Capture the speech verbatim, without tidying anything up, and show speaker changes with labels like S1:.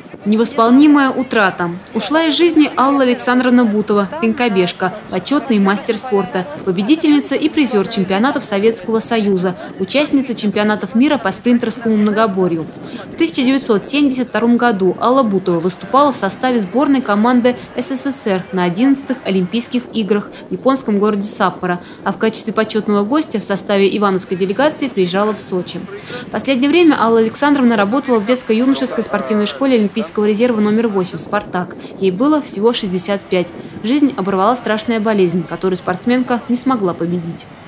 S1: Невосполнимая утрата. Ушла из жизни Алла Александровна Бутова, конькобежка, почетный мастер спорта, победительница и призер чемпионатов Советского Союза, участница чемпионатов мира по спринтерскому многоборью. В тысяча девятьсот семьдесят втором году Алла Бутова выступала в составе сборной команды СССР на одиннадцатых Олимпийских играх в японском городе Саппоро, а в качестве почетного гостя в составе ивановской делегации приезжала в Сочи. В последнее время Алла Александровна работала в детско-юношеской спортивной школе Олимпийского резерва номер восемь «Спартак». Ей было всего шестьдесят пять. Жизнь оборвала страшная болезнь, которую спортсменка не смогла победить.